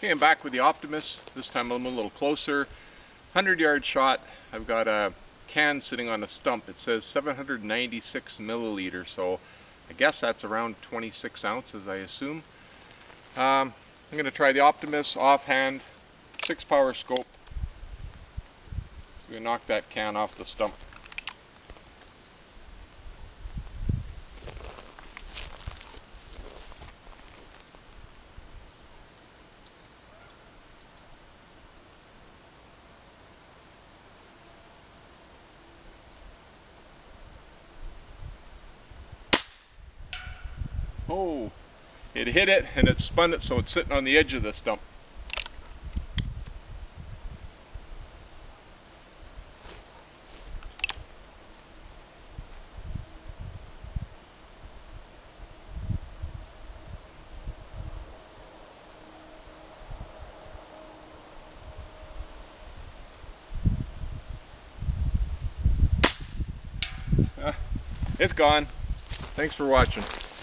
Okay, I'm back with the Optimus. This time I'm a little closer. 100-yard shot. I've got a can sitting on a stump. It says 796 milliliters, so I guess that's around 26 ounces, I assume. I'm going to try the Optimus offhand, 6-power scope. So we knock that can off the stump. Oh, it hit it and it spun it, so it's sitting on the edge of the stump. It's gone. Thanks for watching.